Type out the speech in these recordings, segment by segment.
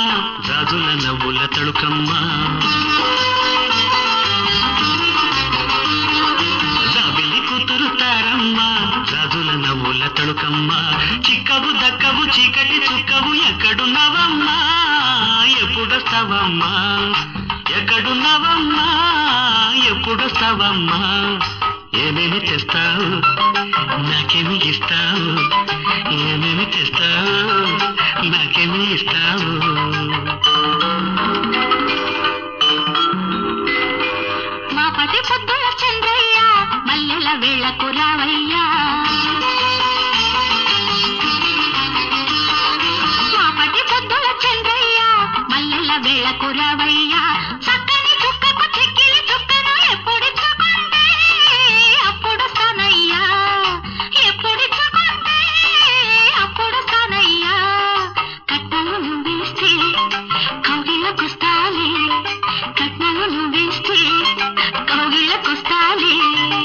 జాజుల నవ్వుల తడుకమ్మ జాబిలి కూతురు తారమ్మ జాజుల నవ్వుల తడుకమ్మ చిక్కవు దక్కవు చీకటి చుక్కవు ఎక్కడున్నావమ్మా ఎప్పుడొస్తావమ్మా ఎక్కడున్నావమ్మా ఎప్పుడొస్తావమ్మా ఏమేమి తెస్తావు నాకేమి ఇస్తావు ఏమేమి తెస్తావు నాకేమి ఇస్తావు మా పటి పొద్దుల చంద్రయ్య మల్లెల వేళకు రావయ్యా మా పటి పొద్దుల చంద్రయ్య మల్లెల వేళకు రావయ్యా చక్కని చుక్కకు చిక్కిలి చుక్కను ఎప్పుడిచ్చుకుంటే అప్పుడు సానయ్యా ఎప్పుడిచ్చుకుంటే అప్పుడు సానయ్యా కట్నాలు నువ్వేస్తే కౌగిళ్ళకొస్తాలే కట్నాలు నువ్వేస్తే కౌగిళ్ళకొస్తాలే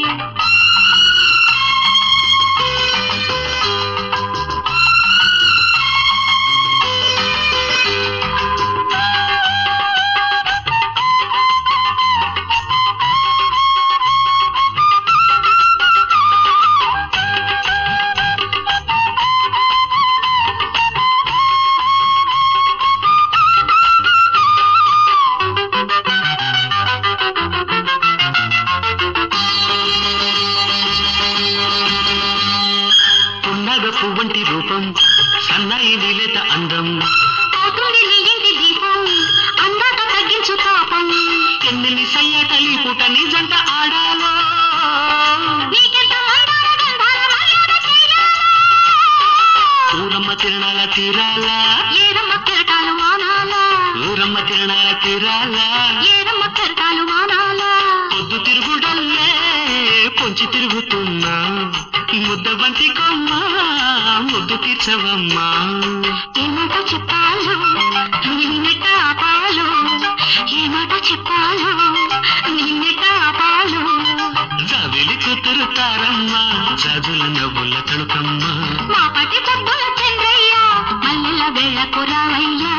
పువ్వంటి రూపం సన్నాయి నీలేత అందం అవుతుంది నీ ఇంటి దీపం అందాక తగ్గించు తాపం ఎన్నెల్లి సయ్యాటలి పూట నీ జంట ఆడాలో నీకెంత మందార గంధాల మర్యాద చెయ్యాలా ఊరమ్మ తిరణాల తీరాలా ఏరమ్మ కెరటాలు మానాలా ఊరమ్మ తిరణాల తీరాలా ఏరమ్మ కెరటాలు మానాలా పొద్దు తిరుగుడల్లే పొంచి తిరుగుతున్నా ముద్ద బంతి కొమ్మ ముద్దు తీర్చవమ్మా ఏ మాట చెప్పాలో నిన్నెట ఆపాలో ఏ మాట చెప్పాలో నిన్నెట ఆపాలో జాబిలి కూతురు తారమ్మ జాజుల నవ్వుల తడుకమ్మ మా పటి పొద్దుల చంద్రయ్య మల్లెల వేళకు రావయ్యా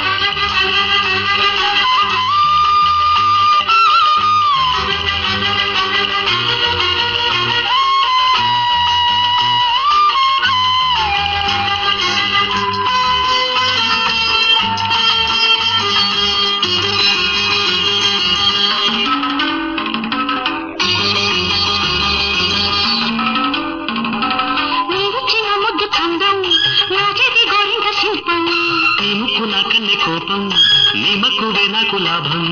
నా కన్నె కోపం నీ మక్కువే నాకు లాభం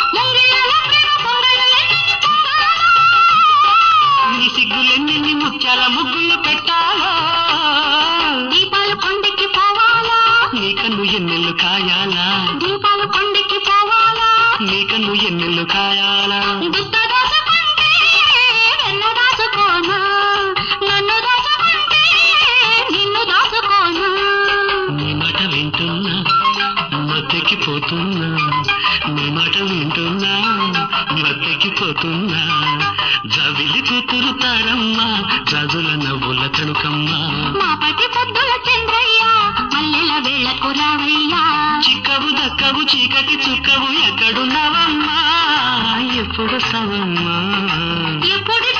నీ సిగ్గులెన్ని ముత్యాల ముగ్గులు పెట్టాలా దీపాలు కొండెక్కి పోవాలా నీ కన్ను ఎన్నెల్లు కాయాలా దీపాలు కొండెక్కి పోవాలా నీ కన్ను ఎన్నెల్లు కాయాలా గుట్ట దాచుకుంటే నన్ను దాచుకోనా నన్ను దాచుకుంటే నిన్ను దాచుకోనా నీ మాట వింటున్నా మత్తెక్కిపోతున్నా నీ మాట వింటున్నా మత్తెక్కిపోతున్నా జాబిలి కూతురు తారమ్మ జాజుల నవ్వుల తడుకమ్మ మా పటి పొద్దుల చంద్రయ్య మల్లెల వేళకు రావయ్యా చిక్కవు దక్కవు చీకటి చుక్కవు ఎక్కడున్నావమ్మా ఎప్పుడు సవమ్మా ఎప్పుడు